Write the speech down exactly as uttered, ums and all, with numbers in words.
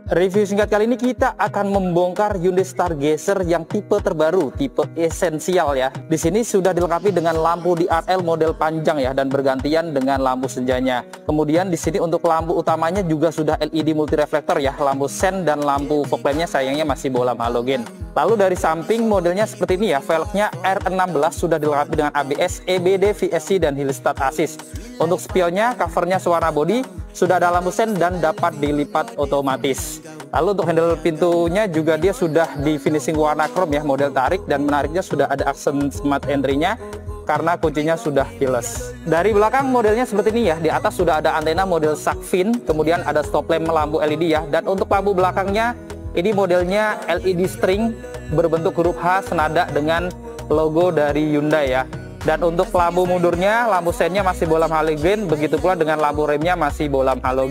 Review singkat kali ini kita akan membongkar Hyundai Stargazer yang tipe terbaru, tipe esensial ya. Di sini sudah dilengkapi dengan lampu D R L model panjang ya dan bergantian dengan lampu senjanya. Kemudian di sini untuk lampu utamanya juga sudah L E D multireflektor ya, lampu sen dan lampu fog lampnya sayangnya masih bohlam halogen. Lalu dari samping modelnya seperti ini ya, velgnya R enam belas sudah dilengkapi dengan A B S, E B D, V S C dan Hill Start Assist. Untuk spionnya, covernya sewarna body, sudah ada lampu sen dan dapat dilipat otomatis. Lalu untuk handle pintunya juga dia sudah di finishing warna chrome ya, model tarik, dan menariknya sudah ada aksen smart entry-nya karena kuncinya sudah keyless. Dari belakang modelnya seperti ini ya, di atas sudah ada antena model shark fin, kemudian ada stop lamp lampu L E D ya, dan untuk lampu belakangnya ini modelnya L E D string berbentuk huruf H senada dengan logo dari Hyundai ya. Dan untuk lampu mundurnya, lampu sennya masih bohlam halogen, begitu pula dengan lampu remnya masih bohlam halogen.